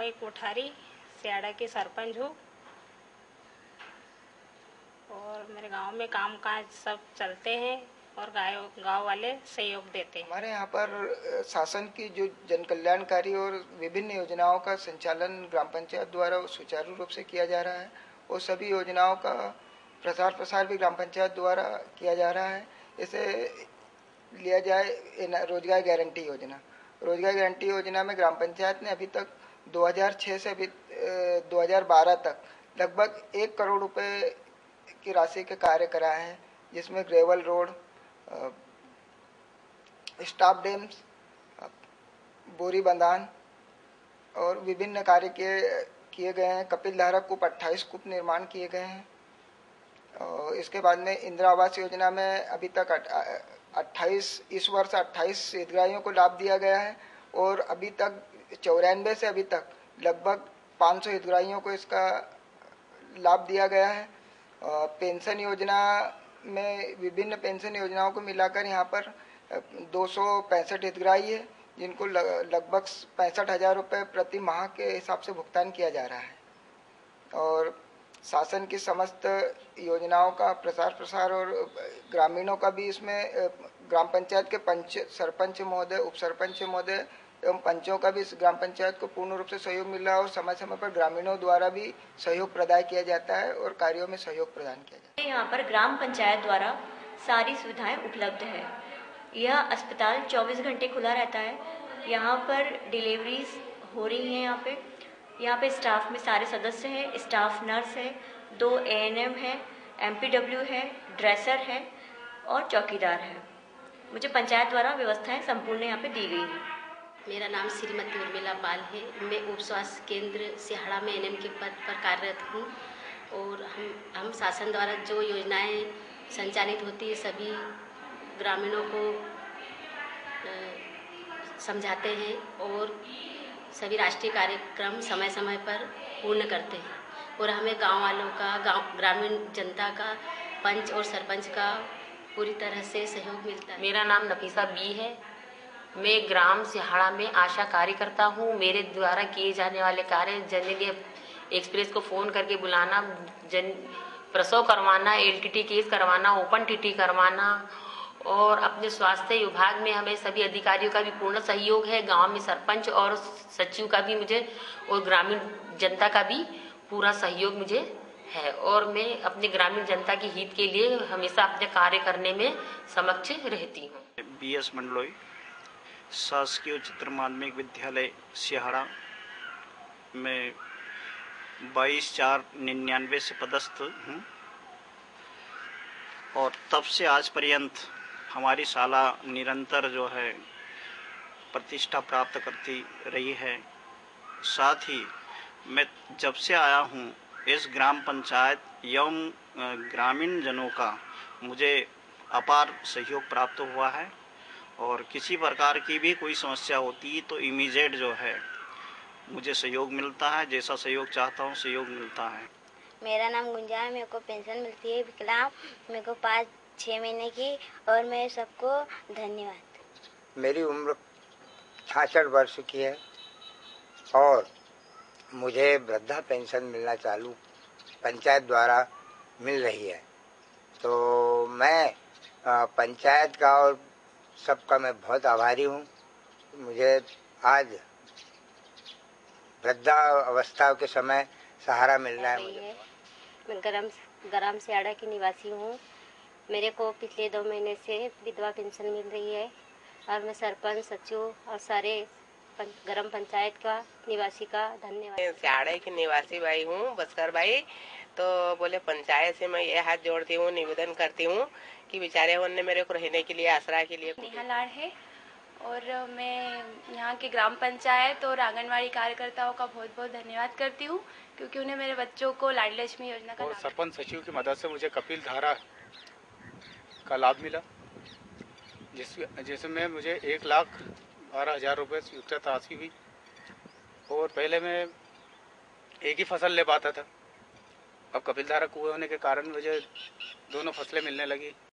मीराबाई कोठारी सियाड़ा की सरपंच हूँ और मेरे गांव में काम काज सब चलते हैं और गांव वाले सहयोग देते हैं। हमारे यहाँ पर शासन की जो जन कल्याणकारी और विभिन्न योजनाओं का संचालन ग्राम पंचायत द्वारा सुचारू रूप से किया जा रहा है और सभी योजनाओं का प्रचार प्रसार भी ग्राम पंचायत द्वारा किया जा रहा है। जैसे लिया जाए रोजगार गारंटी योजना। रोजगार गारंटी योजना में ग्राम पंचायत ने अभी तक 2006 से अभी 2012 तक लगभग 1 करोड़ रुपए की राशि के कार्य कराए हैं, जिसमें ग्रेवल रोड, स्टाफ डैम्स, बोरी बंधान और विभिन्न कार्य किए गए हैं। कपिल धारा कूप 28 कूप निर्माण किए गए हैं। और इसके बाद में इंदिरा आवास योजना में अभी तक 28 इस वर्ष 28 हितग्राहियों को लाभ दिया गया है और अभी तक 94 से अभी तक लगभग 500 हितग्राहियों को इसका लाभ दिया गया है। पेंशन योजना में विभिन्न पेंशन योजनाओं को मिलाकर यहाँ पर 265 हितग्राही है, जिनको लगभग 65,000 रुपये प्रति माह के हिसाब से भुगतान किया जा रहा है। और शासन की समस्त योजनाओं का प्रचार प्रसार और ग्रामीणों का भी इसमें ग्राम पंचायत के पंच, सरपंच महोदय, उप सरपंच महोदय एवं पंचों का भी इस ग्राम पंचायत को पूर्ण रूप से सहयोग मिल रहा है और समय समय पर ग्रामीणों द्वारा भी सहयोग प्रदान किया जाता है और कार्यों में सहयोग प्रदान किया जाता है। यहाँ पर ग्राम पंचायत द्वारा सारी सुविधाएं उपलब्ध है। यह अस्पताल 24 घंटे खुला रहता है। यहाँ पर डिलीवरीज हो रही हैं। यहाँ पे स्टाफ में सारे सदस्य हैं, स्टाफ नर्स है, 2 ANM है, MPW है, ड्रेसर है और चौकीदार है। मुझे पंचायत द्वारा व्यवस्थाएं संपूर्ण यहाँ पे दी गई हैं। मेरा नाम श्रीमती उर्मिला पाल है। मैं उप स्वास्थ्य केंद्र सिहाड़ा में ANM के पद पर कार्यरत हूँ और हम शासन द्वारा जो योजनाएं संचालित होती है सभी ग्रामीणों को समझाते हैं और सभी राष्ट्रीय कार्यक्रम समय समय पर पूर्ण करते हैं और हमें गांव वालों का, ग्रामीण जनता का, पंच और सरपंच का पूरी तरह से सहयोग मिलता है। मेरा नाम नफीसा बी है। मैं ग्राम सिहाड़ा में आशा कार्यकर्ता हूँ। मेरे द्वारा किए जाने वाले कार्य जननी एक्सप्रेस को फ़ोन करके बुलाना, प्रसव करवाना, LTT केस करवाना, ओपन TT करवाना और अपने स्वास्थ्य विभाग में हमें सभी अधिकारियों का भी पूर्ण सहयोग है। गांव में सरपंच और सचिव का भी मुझे और ग्रामीण जनता का भी पूरा सहयोग मुझे है और मैं अपने ग्रामीण जनता के हित के लिए हमेशा अपने कार्य करने में समक्ष रहती हूँ। BS मंडलोई शासकीय उच्चतर माध्यमिक विद्यालय सिहाड़ा में 22/4/99 से पदस्थ हूँ और तब से आज पर्यंत हमारी शाला निरंतर जो है प्रतिष्ठा प्राप्त करती रही है। साथ ही मैं जब से आया हूँ इस ग्राम पंचायत एवं ग्रामीण जनों का मुझे अपार सहयोग प्राप्त हुआ है और किसी प्रकार की भी कोई समस्या होती है तो इमीडिएट जो है मुझे सहयोग मिलता है। जैसा सहयोग चाहता हूँ सहयोग मिलता है। मेरा नाम गुंजा है। मेरे को पेंशन मिलती है विकलांग, मेरे को 5-6 महीने की और मैं सबको धन्यवाद। मेरी उम्र 66 वर्ष की है और मुझे वृद्धा पेंशन मिलना चालू पंचायत द्वारा मिल रही है। तो मैं पंचायत का और सबका मैं बहुत आभारी हूँ। मुझे आज वृद्धा अवस्था के समय सहारा मिल रहा है। मुझे मैं ग्राम सियाड़ा की निवासी हूँ। मेरे को पिछले 2 महीने से विधवा पेंशन मिल रही है और मैं सरपंच, सचिव और सारे ग्राम पंचायत का निवासी का धन्यवाद। सियाड़ा की निवासी भाई हूँ, बस्कर भाई। तो बोले पंचायत से मैं ये हाथ जोड़ती हूँ, निवेदन करती हूँ कि बेचारे उन्होंने मेरे को रहने के लिए, आसरा के लिए। नेहा लाड है और मैं यहाँ के ग्राम पंचायत और आंगनवाड़ी कार्यकर्ताओं का बहुत बहुत धन्यवाद करती हूँ क्योंकि उन्हें मेरे बच्चों को लाडली लक्ष्मी योजना का सरपंच सचिव की मदद से मुझे कपिल धारा का लाभ मिला, जिसमें मुझे 1,12,000 रुपये स्वीकृत राशि हुई और पहले मैं एक ही फसल ले पाता था। अब कपिल धारा कुएं होने के कारण मुझे दोनों फसलें मिलने लगी।